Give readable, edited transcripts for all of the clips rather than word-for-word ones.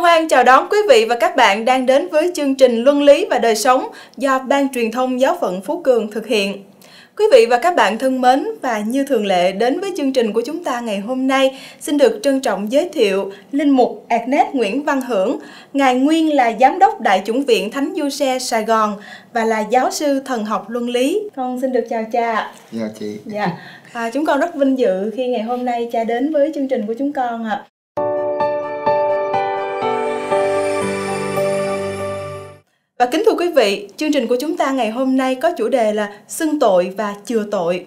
hoan chào đón quý vị và các bạn đang đến với chương trình Luân lý và đời sống do Ban Truyền thông Giáo phận Phú Cường thực hiện. Quý vị và các bạn thân mến, và như thường lệ đến với chương trình của chúng ta ngày hôm nay, xin được trân trọng giới thiệu Linh mục Agnes Nguyễn Văn Hưởng. Ngài nguyên là Giám đốc Đại chủng viện Thánh Giuse Sài Gòn và là giáo sư thần học luân lý. Con xin được chào cha. Chào chị. Dạ. Chúng con rất vinh dự khi ngày hôm nay cha đến với chương trình của chúng con ạ. Và kính thưa quý vị, chương trình của chúng ta ngày hôm nay có chủ đề là xưng tội và chừa tội.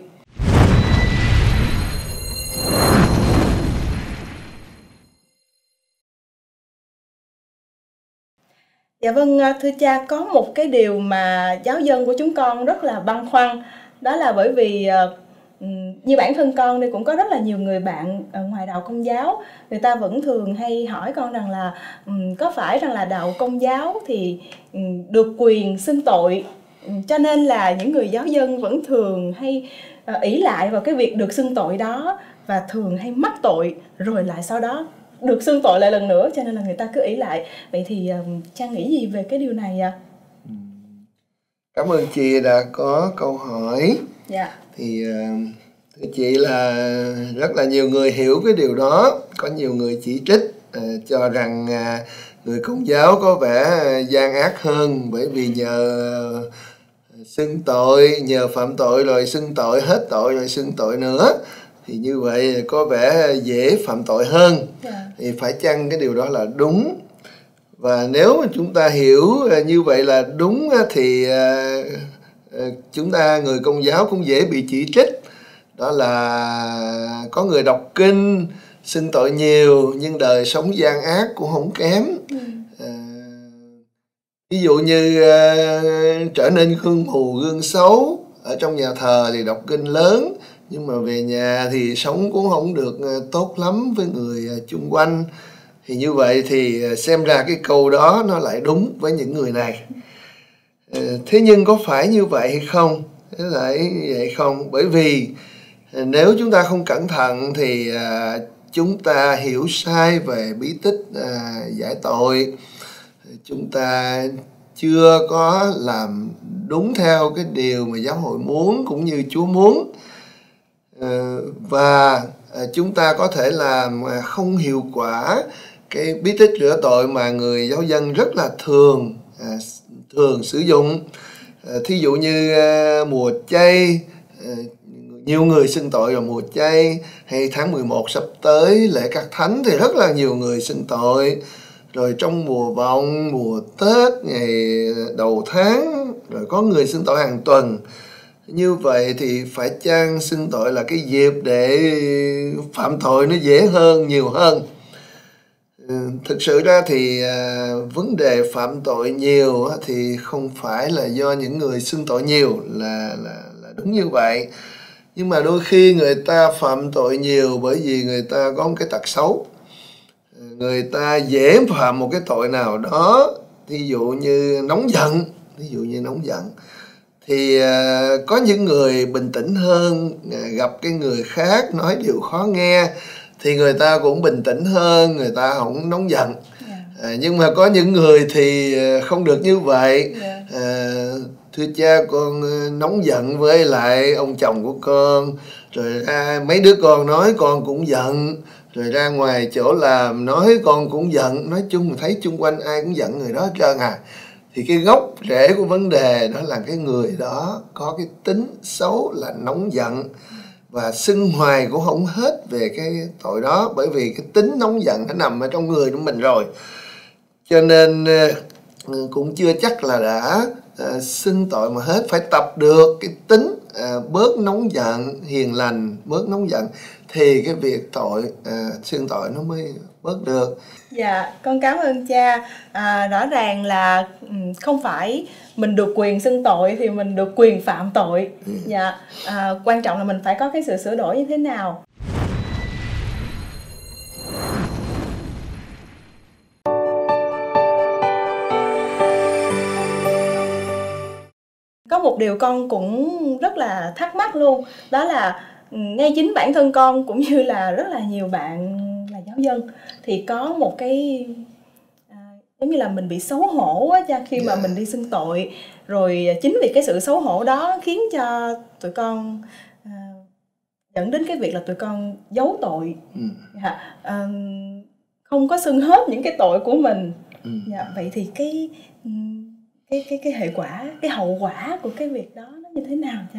Dạ vâng, thưa cha, có một cái điều mà giáo dân của chúng con rất là băn khoăn. Đó là bởi vì như bản thân con thì cũng có rất là nhiều người bạn ở ngoài đạo Công giáo. Người ta vẫn thường hay hỏi con rằng là có phải rằng là đạo Công giáo thì được quyền xưng tội, cho nên là những người giáo dân vẫn thường hay ỷ lại vào cái việc được xưng tội đó, và thường hay mắc tội rồi lại sau đó được xưng tội lại lần nữa, cho nên là người ta cứ ỷ lại. Vậy thì cha nghĩ gì về cái điều này ạ? Cảm ơn chị đã có câu hỏi. Dạ. Thì thưa chị là rất là nhiều người hiểu cái điều đó. Có nhiều người chỉ trích cho rằng người Công giáo có vẻ gian ác hơn, bởi vì nhờ xưng tội, nhờ phạm tội rồi xưng tội, hết tội rồi xưng tội nữa, thì như vậy có vẻ dễ phạm tội hơn. Thì phải chăng cái điều đó là đúng? Và nếu mà chúng ta hiểu như vậy là đúng thì chúng ta người Công giáo cũng dễ bị chỉ trích. Đó là có người đọc kinh xưng tội nhiều nhưng đời sống gian ác cũng không kém. Ví dụ như trở nên gương mù gương xấu, ở trong nhà thờ thì đọc kinh lớn nhưng mà về nhà thì sống cũng không được tốt lắm với người chung quanh. Thì như vậy thì xem ra cái câu đó nó lại đúng với những người này. Thế nhưng có phải như vậy hay không? Thế lại vậy không? Bởi vì nếu chúng ta không cẩn thận thì chúng ta hiểu sai về bí tích giải tội. Chúng ta chưa có làm đúng theo cái điều mà giáo hội muốn cũng như Chúa muốn. Và chúng ta có thể làm không hiệu quả cái bí tích rửa tội mà người giáo dân rất là thường sử dụng. Thí dụ như mùa chay, nhiều người xưng tội vào mùa chay, hay tháng 11 sắp tới lễ các thánh thì rất là nhiều người xưng tội. Rồi trong mùa vọng, mùa Tết, ngày đầu tháng, rồi có người xưng tội hàng tuần. Như vậy thì phải chăng xưng tội là cái dịp để phạm tội nó dễ hơn, nhiều hơn? Thực sự ra thì vấn đề phạm tội nhiều thì không phải là do những người xưng tội nhiều là đúng như vậy. Nhưng mà đôi khi người ta phạm tội nhiều bởi vì người ta có một cái tật xấu. Người ta dễ phạm một cái tội nào đó, ví dụ như nóng giận. Thì có những người bình tĩnh hơn, gặp cái người khác nói điều khó nghe thì người ta cũng bình tĩnh hơn, người ta không nóng giận. Nhưng mà có những người thì không được như vậy. Thưa cha, con nóng giận với lại ông chồng của con, rồi ra mấy đứa con nói con cũng giận, rồi ra ngoài chỗ làm nói con cũng giận. Nói chung thấy chung quanh ai cũng giận người đó hết trơn à. Thì cái gốc rễ của vấn đề đó là cái người đó có cái tính xấu là nóng giận, và xưng hoài cũng không hết về cái tội đó, bởi vì cái tính nóng giận nó nằm ở trong người của mình rồi. Cho nên cũng chưa chắc là đã xưng tội mà hết. Phải tập được cái tính bớt nóng giận, hiền lành, bớt nóng giận thì cái việc xưng tội nó mới bớt được. Dạ, con cảm ơn cha. Rõ ràng là không phải mình được quyền xưng tội thì mình được quyền phạm tội. Dạ, quan trọng là mình phải có cái sự sửa đổi như thế nào. Có một điều con cũng rất là thắc mắc luôn, đó là ngay chính bản thân con cũng như là rất là nhiều bạn là giáo dân thì có một cái giống như là mình bị xấu hổ á cha, khi mà mình đi xưng tội, rồi chính vì cái sự xấu hổ đó khiến cho tụi con dẫn đến cái việc là tụi con giấu tội. Không có xưng hết những cái tội của mình. Vậy thì cái hệ quả, cái hậu quả của cái việc đó nó như thế nào cha?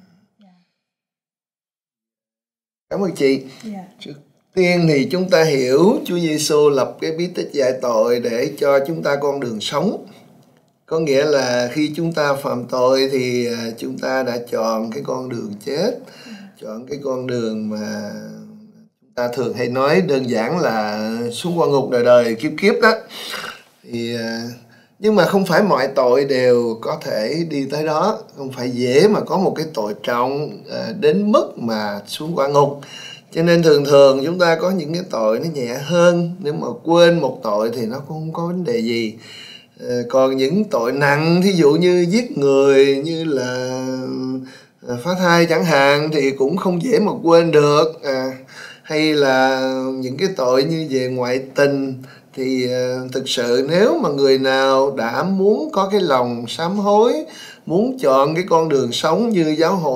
Cảm ơn chị. Trước tiên thì chúng ta hiểu Chúa Giêsu lập cái bí tích giải tội để cho chúng ta con đường sống. Có nghĩa là khi chúng ta phạm tội thì chúng ta đã chọn cái con đường chết, chọn cái con đường mà chúng ta thường hay nói đơn giản là xuống qua ngục đời đời kiếp kiếp đó. Thì nhưng mà không phải mọi tội đều có thể đi tới đó, không phải dễ mà có một cái tội trọng đến mức mà xuống quả ngục. Cho nên thường thường chúng ta có những cái tội nó nhẹ hơn, nếu mà quên một tội thì nó cũng không có vấn đề gì. Còn những tội nặng, thí dụ như giết người, như là phá thai chẳng hạn, thì cũng không dễ mà quên được. Hay là những cái tội như về ngoại tình, thì thực sự nếu mà người nào đã muốn có cái lòng sám hối, muốn chọn cái con đường sống như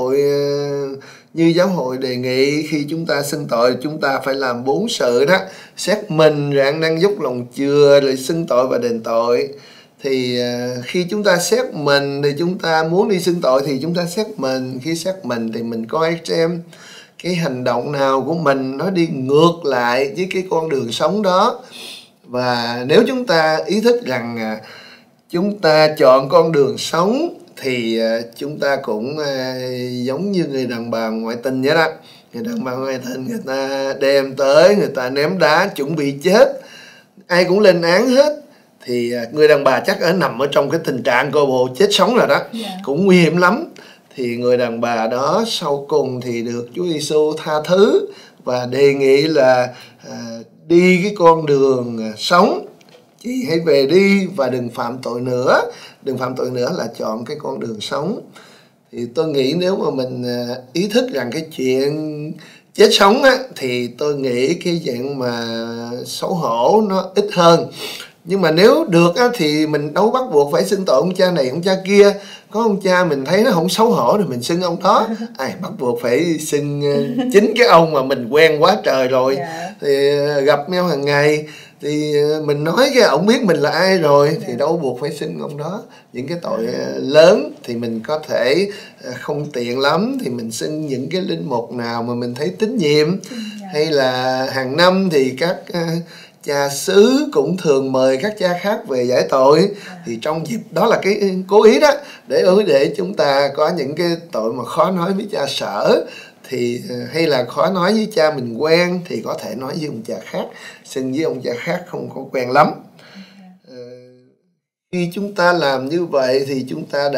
giáo hội đề nghị, khi chúng ta xưng tội chúng ta phải làm 4 sự đó: xét mình, rạng năng dốc lòng chừa, rồi xưng tội và đền tội. Thì khi chúng ta xét mình thì chúng ta muốn đi xưng tội thì chúng ta xét mình. Khi xét mình thì mình coi xem cái hành động nào của mình nó đi ngược lại với cái con đường sống đó. Và nếu chúng ta ý thức rằng chúng ta chọn con đường sống thì chúng ta cũng giống như người đàn bà ngoại tình vậy đó. Người đàn bà ngoại tình người ta đem tới, người ta ném đá chuẩn bị chết, ai cũng lên án hết, thì người đàn bà chắc nằm ở trong cái tình trạng coi bộ chết sống rồi đó, cũng nguy hiểm lắm. Thì người đàn bà đó sau cùng thì được Chúa Giêsu tha thứ và đề nghị là đi cái con đường sống, chị hãy về đi và đừng phạm tội nữa. Đừng phạm tội nữa là chọn cái con đường sống. Thì tôi nghĩ nếu mà mình ý thức rằng cái chuyện chết sống á, thì tôi nghĩ cái chuyện mà xấu hổ nó ít hơn. Nhưng mà nếu được á, thì mình đâu bắt buộc phải xưng tội ông cha này ông cha kia. Có ông cha mình thấy nó không xấu hổ thì mình xưng ông đó. Ai bắt buộc phải xưng chính cái ông mà mình quen quá trời rồi. Thì gặp nhau hàng ngày thì mình nói cái ông biết mình là ai rồi, thì đâu buộc phải xưng ông đó. Những cái tội lớn thì mình có thể không tiện lắm thì mình xưng những cái linh mục nào mà mình thấy tín nhiệm. Hay là hàng năm thì các cha xứ cũng thường mời các cha khác về giải tội. Thì trong dịp đó là cái cố ý đó, để chúng ta có những cái tội mà khó nói với cha sở, thì hay là khó nói với cha mình quen thì có thể nói với ông cha khác, xưng với ông cha khác không có quen lắm. Khi chúng ta làm như vậy thì chúng ta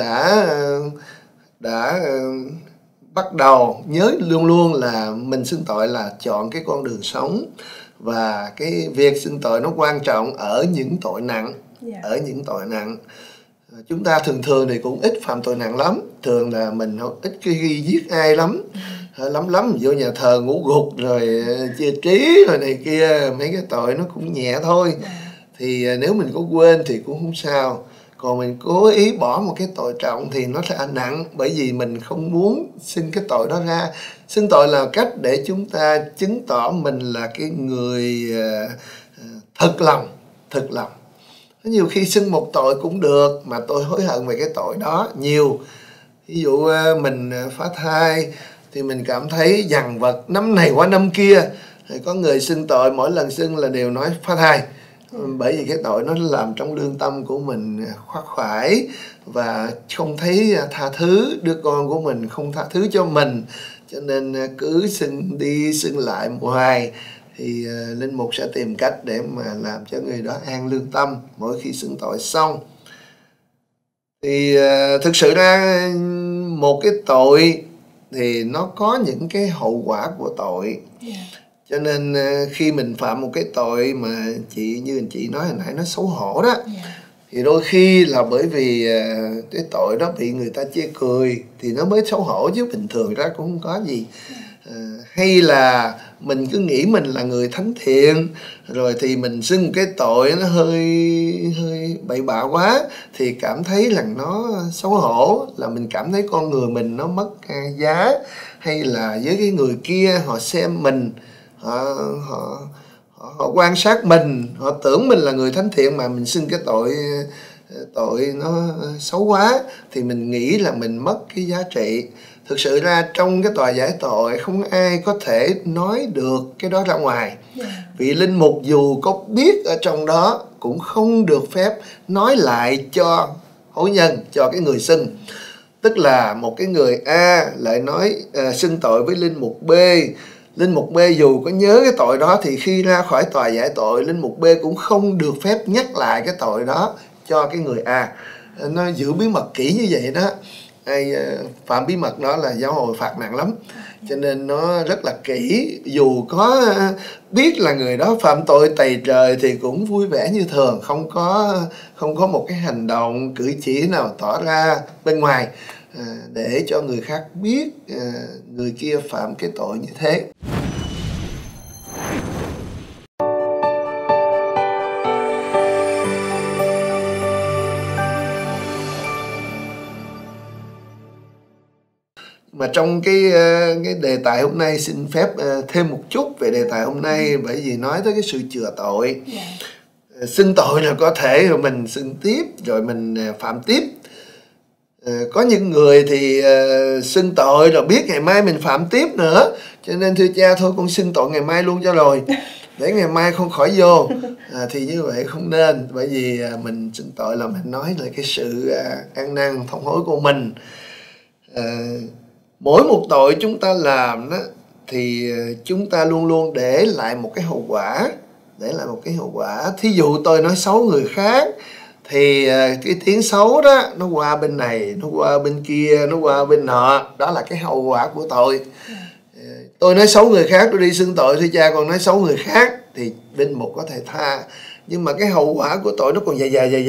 đã bắt đầu nhớ luôn luôn là mình xưng tội là chọn cái con đường sống. Và cái việc xưng tội nó quan trọng ở những tội nặng. Ở những tội nặng chúng ta thường thì cũng ít phạm tội nặng lắm. Thường là mình ít khi giết ai lắm. Lắm vô nhà thờ ngủ gục rồi chia trí rồi này kia, mấy cái tội nó cũng nhẹ thôi. Thì nếu mình có quên thì cũng không sao. Còn mình cố ý bỏ một cái tội trọng thì nó sẽ nặng, bởi vì mình không muốn xưng cái tội đó ra. Xưng tội là cách để chúng ta chứng tỏ mình là cái người thật lòng. Nhiều khi xưng một tội cũng được mà tôi hối hận về cái tội đó nhiều. Ví dụ mình phá thai thì mình cảm thấy dằn vặt năm này qua năm kia. Có người xưng tội mỗi lần xưng là đều nói phá thai. Bởi vì cái tội nó làm trong lương tâm của mình khoác khoải và không thấy tha thứ, đứa con của mình không tha thứ cho mình, cho nên cứ xưng đi xưng lại hoài. Thì linh mục sẽ tìm cách để mà làm cho người đó an lương tâm mỗi khi xưng tội xong. Thì thực sự ra một cái tội thì nó có những cái hậu quả của tội. Cho nên khi mình phạm một cái tội mà như anh chị nói hồi nãy nó xấu hổ đó, thì đôi khi là bởi vì cái tội đó bị người ta chê cười thì nó mới xấu hổ, chứ bình thường ra cũng không có gì. hay là mình cứ nghĩ mình là người thánh thiện rồi thì mình xưng cái tội nó hơi bậy bạ quá thì cảm thấy là nó xấu hổ, là mình cảm thấy con người mình nó mất giá, hay là với cái người kia họ xem mình, họ quan sát mình, họ tưởng mình là người thánh thiện mà mình xưng cái tội nó xấu quá thì mình nghĩ là mình mất cái giá trị. Thực sự ra trong cái tòa giải tội không ai có thể nói được cái đó ra ngoài. Vị linh mục dù có biết ở trong đó cũng không được phép nói lại cho hối nhân, cho cái người xưng. Tức là một cái người A lại nói xưng tội với linh mục B. Linh mục B dù có nhớ cái tội đó thì khi ra khỏi tòa giải tội, linh mục B cũng không được phép nhắc lại cái tội đó cho cái người A. Nó giữ bí mật kỹ như vậy đó. Ai phạm bí mật đó là giáo hội phạt nặng lắm. Cho nên nó rất là kỹ. Dù có biết là người đó phạm tội tày trời thì cũng vui vẻ như thường, không có một cái hành động cử chỉ nào tỏ ra bên ngoài để cho người khác biết người kia phạm cái tội như thế. Mà trong cái đề tài hôm nay xin phép thêm một chút về đề tài hôm nay, bởi vì nói tới cái sự chừa tội. Xưng tội là có thể rồi mình xưng tiếp rồi mình phạm tiếp. Có những người thì xưng tội rồi biết ngày mai mình phạm tiếp nữa, cho nên thưa cha thôi con xưng tội ngày mai luôn cho rồi để ngày mai không khỏi vô. Thì như vậy không nên, bởi vì mình xưng tội là mình nói là cái sự ăn năn thông hối của mình. Mỗi một tội chúng ta làm đó thì chúng ta luôn luôn để lại một cái hậu quả. Thí dụ tôi nói xấu người khác thì cái tiếng xấu đó nó qua bên này, nó qua bên kia, nó qua bên nọ, đó là cái hậu quả của tội. Tôi nói xấu người khác, tôi đi xưng tội thưa cha còn nói xấu người khác thì linh mục có thể tha, nhưng mà cái hậu quả của tội nó còn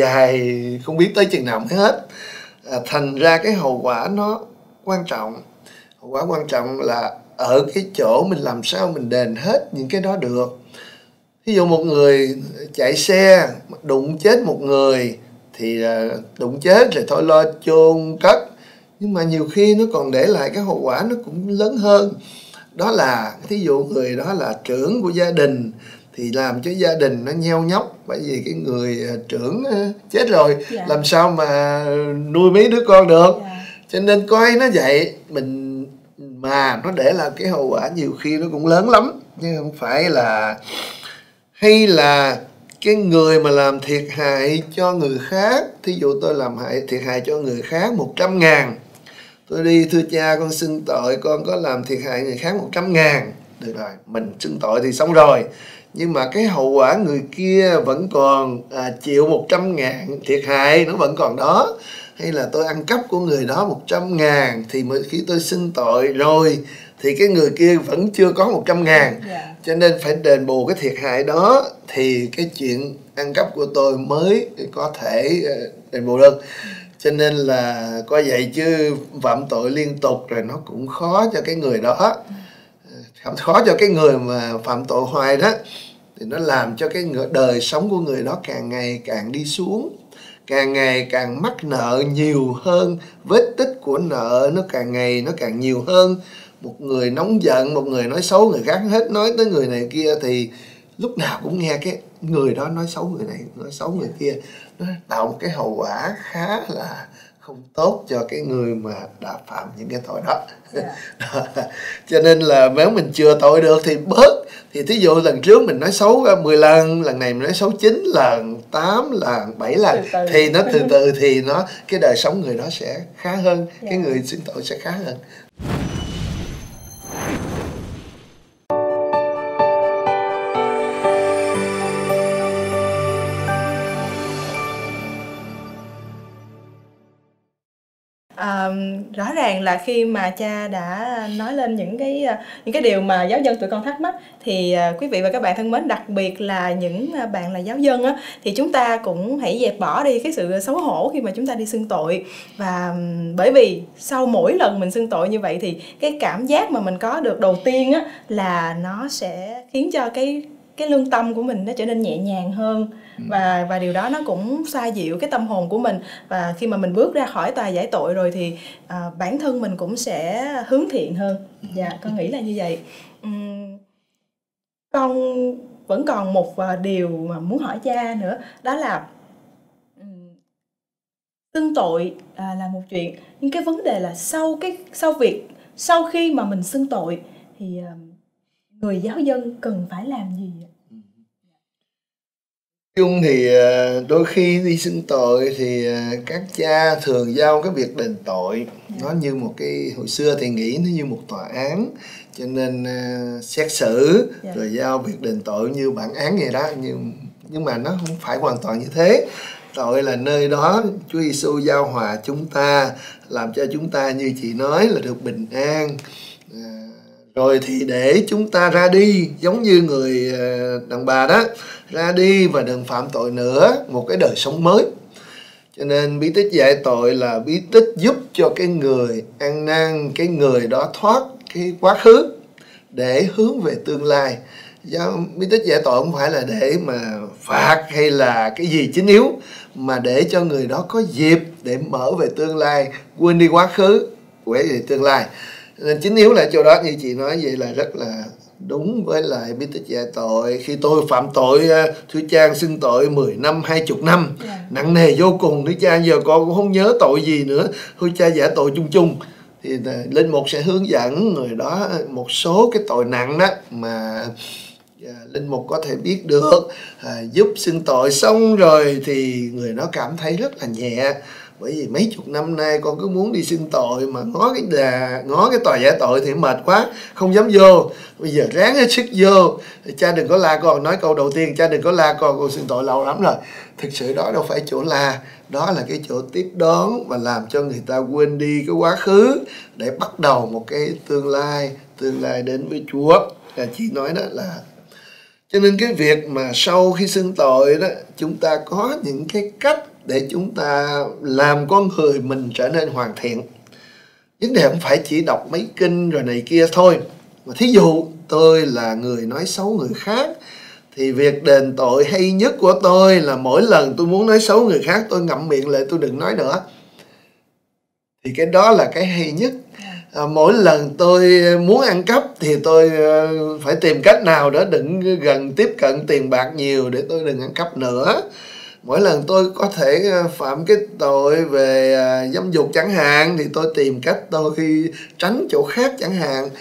dài không biết tới chừng nào mới hết. Thành ra cái hậu quả nó quan trọng. Hậu quả quan trọng là ở cái chỗ mình làm sao mình đền hết những cái đó được. Ví dụ một người chạy xe đụng chết một người thì đụng chết rồi thôi lo chôn cất, nhưng mà nhiều khi nó còn để lại cái hậu quả nó cũng lớn hơn. Đó là thí dụ người đó là trưởng của gia đình thì làm cho gia đình nó nheo nhóc, bởi vì cái người trưởng chết rồi làm sao mà nuôi mấy đứa con được. Cho nên coi nó vậy, mình mà nó để lại cái hậu quả nhiều khi nó cũng lớn lắm, chứ không phải là. Hay là cái người mà làm thiệt hại cho người khác, thí dụ tôi làm thiệt hại cho người khác 100.000, tôi đi thưa cha con xưng tội con có làm thiệt hại người khác 100.000, được rồi, mình xưng tội thì xong rồi, nhưng mà cái hậu quả người kia vẫn còn chịu 100.000 thiệt hại nó vẫn còn đó. Hay là tôi ăn cắp của người đó 100.000 thì khi tôi xưng tội rồi thì cái người kia vẫn chưa có 100.000, cho nên phải đền bù cái thiệt hại đó thì cái chuyện ăn cắp của tôi mới có thể đền bù được. Cho nên là coi vậy chứ phạm tội liên tục rồi nó cũng khó cho cái người đó, khó cho cái người mà phạm tội hoài đó, thì nó làm cho cái đời sống của người đó càng ngày càng đi xuống, càng ngày càng mắc nợ nhiều hơn, vết tích của nợ nó càng ngày nó càng nhiều hơn. Một người nóng giận, một người nói xấu người khác, hết nói tới người này kia thì lúc nào cũng nghe cái người đó nói xấu người này, nói xấu người kia, nó tạo một cái hậu quả khá là không tốt cho cái người mà đã phạm những cái tội đó. Cho nên là nếu mình chừa tội được thì bớt. Thì thí dụ lần trước mình nói xấu 10 lần, lần này mình nói xấu 9 lần, 8 lần, 7 lần thì nó từ từ thì nó cái đời sống người đó sẽ khá hơn, cái người xưng tội sẽ khá hơn. Rõ ràng là khi mà cha đã nói lên những cái điều mà giáo dân tụi con thắc mắc, thì quý vị và các bạn thân mến, đặc biệt là những bạn là giáo dân á, thì chúng ta cũng hãy dẹp bỏ đi cái sự xấu hổ khi mà chúng ta đi xưng tội. Và bởi vì sau mỗi lần mình xưng tội như vậy thì cái cảm giác mà mình có được đầu tiên á là nó sẽ khiến cho cái lương tâm của mình nó trở nên nhẹ nhàng hơn, và điều đó nó cũng xoa dịu cái tâm hồn của mình. Và khi mà mình bước ra khỏi tòa giải tội rồi thì bản thân mình cũng sẽ hướng thiện hơn. Dạ, con nghĩ là như vậy. Con vẫn còn một điều mà muốn hỏi cha nữa, đó là xưng tội là một chuyện, nhưng cái vấn đề là sau khi mà mình xưng tội thì người giáo dân cần phải làm gì ạ? Chung thì đôi khi đi xưng tội thì các cha thường giao cái việc đền tội, nó như một cái, hồi xưa thì nghĩ nó như một tòa án, cho nên xét xử rồi giao việc đền tội như bản án vậy đó, nhưng mà nó không phải hoàn toàn như thế. Tội là nơi đó Chúa Giêsu giao hòa chúng ta, làm cho chúng ta như chị nói là được bình an, rồi thì để chúng ta ra đi giống như người đàn bà đó, ra đi và đừng phạm tội nữa, một cái đời sống mới. Cho nên bí tích giải tội là bí tích giúp cho cái người ăn năn, cái người đó thoát cái quá khứ để hướng về tương lai. Bí tích giải tội không phải là để mà phạt hay là cái gì chính yếu, mà để cho người đó có dịp để mở về tương lai, quên đi quá khứ, quay về tương lai. Nên chính yếu là chỗ đó, như chị nói vậy là rất là đúng với lại bí tích giải tội. Khi tôi phạm tội, thưa cha xưng tội 10 năm, 20 năm, nặng nề vô cùng, thưa cha giờ con cũng không nhớ tội gì nữa, thưa cha giải tội chung chung, thì linh mục sẽ hướng dẫn người đó một số cái tội nặng đó mà linh mục có thể biết được, giúp xưng tội xong rồi thì người đó cảm thấy rất là nhẹ. Bởi vì mấy chục năm nay con cứ muốn đi xưng tội mà ngó cái tòa giải tội thì mệt quá, không dám vô. Bây giờ ráng hết sức vô. Cha đừng có la con, nói câu đầu tiên, cha đừng có la con xưng tội lâu lắm rồi. Thực sự đó đâu phải chỗ la, đó là cái chỗ tiếp đón và làm cho người ta quên đi cái quá khứ để bắt đầu một cái tương lai đến với Chúa. Là chị nói đó là, cho nên cái việc mà sau khi xưng tội đó, chúng ta có những cái cách để chúng ta làm con người mình trở nên hoàn thiện. Vấn đề không phải chỉ đọc mấy kinh rồi này kia thôi. Mà thí dụ tôi là người nói xấu người khác, thì việc đền tội hay nhất của tôi là mỗi lần tôi muốn nói xấu người khác, tôi ngậm miệng lại, tôi đừng nói nữa. Thì cái đó là cái hay nhất. Mỗi lần tôi muốn ăn cắp thì tôi phải tìm cách nào đó đừng gần tiếp cận tiền bạc nhiều để tôi đừng ăn cắp nữa. Mỗi lần tôi có thể phạm cái tội về dâm dục chẳng hạn, thì tôi tìm cách tôi tránh chỗ khác chẳng hạn,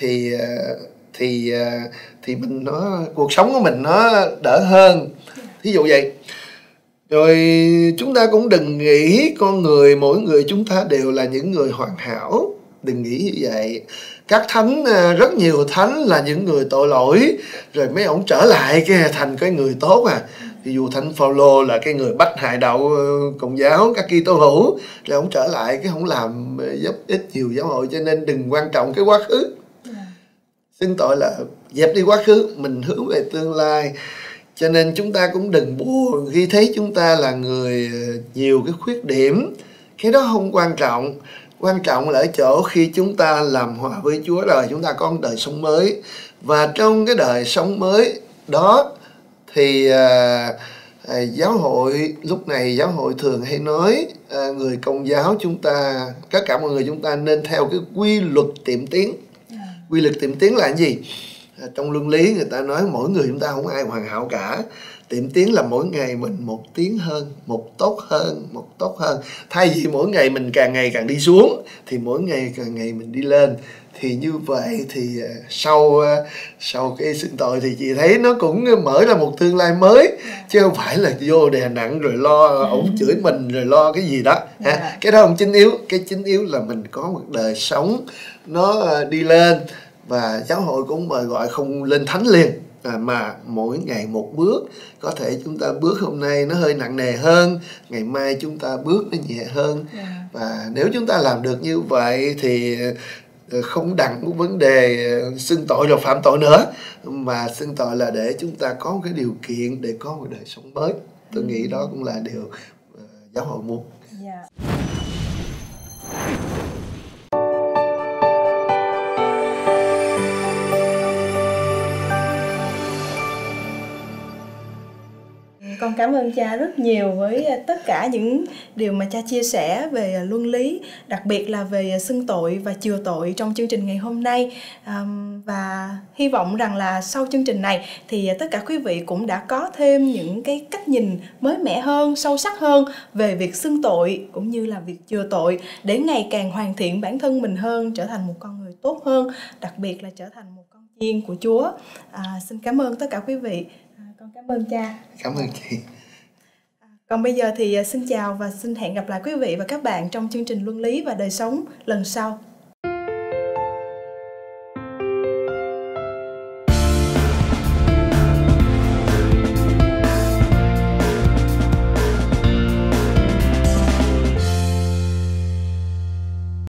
thì mình cuộc sống của mình nó đỡ hơn. Thí dụ vậy. Rồi chúng ta cũng đừng nghĩ mỗi người chúng ta đều là những người hoàn hảo. Đừng nghĩ như vậy. Các thánh, rất nhiều thánh là những người tội lỗi, rồi mấy ông trở lại cái thành cái người tốt à. Ví dụ thánh Phaolô là cái người bắt hại đạo Công giáo, các Kitô hữu, rồi ông trở lại cái không làm giúp ích nhiều giáo hội. Cho nên đừng quan trọng cái quá khứ. Xưng tội là dẹp đi quá khứ, mình hướng về tương lai. Cho nên chúng ta cũng đừng buồn khi thấy chúng ta là người nhiều cái khuyết điểm. Cái đó không quan trọng. Quan trọng là ở chỗ khi chúng ta làm hòa với Chúa rồi, chúng ta có một đời sống mới. Và trong cái đời sống mới đó thì giáo hội, lúc này giáo hội thường hay nói người Công giáo chúng ta, tất cả mọi người chúng ta nên theo cái quy luật tiệm tiến. Quy luật tiệm tiến là cái gì? Trong luân lý người ta nói mỗi người chúng ta không ai hoàn hảo cả. Tiệm tiến là mỗi ngày mình một tiến hơn, một tốt hơn. Thay vì mỗi ngày mình càng ngày càng đi xuống, thì mỗi ngày càng ngày mình đi lên. Thì như vậy thì sau cái xưng tội thì chị thấy nó cũng mở ra một tương lai mới, chứ không phải là vô đè nặng rồi lo ổng chửi mình rồi lo cái gì đó. Cái đó không chính yếu. Cái chính yếu là mình có một đời sống nó đi lên. Và giáo hội cũng mời gọi không lên thánh liền, mà mỗi ngày một bước. Có thể chúng ta bước hôm nay nó hơi nặng nề hơn, ngày mai chúng ta bước nó nhẹ hơn. Và nếu chúng ta làm được như vậy thì không đặt một vấn đề xưng tội rồi phạm tội nữa, mà xưng tội là để chúng ta có một cái điều kiện để có một đời sống mới. Tôi nghĩ đó cũng là điều giáo hội muốn. Con cảm ơn cha rất nhiều với tất cả những điều mà cha chia sẻ về luân lý, đặc biệt là về xưng tội và chừa tội trong chương trình ngày hôm nay. Và hy vọng rằng là sau chương trình này thì tất cả quý vị cũng đã có thêm những cái cách nhìn mới mẻ hơn, sâu sắc hơn về việc xưng tội cũng như là việc chừa tội, để ngày càng hoàn thiện bản thân mình hơn, trở thành một con người tốt hơn, đặc biệt là trở thành một con chiên của Chúa. Xin cảm ơn tất cả quý vị. Con cảm ơn cha. Cảm ơn chị. Còn bây giờ thì xin chào và xin hẹn gặp lại quý vị và các bạn trong chương trình Luân lý và đời sống lần sau.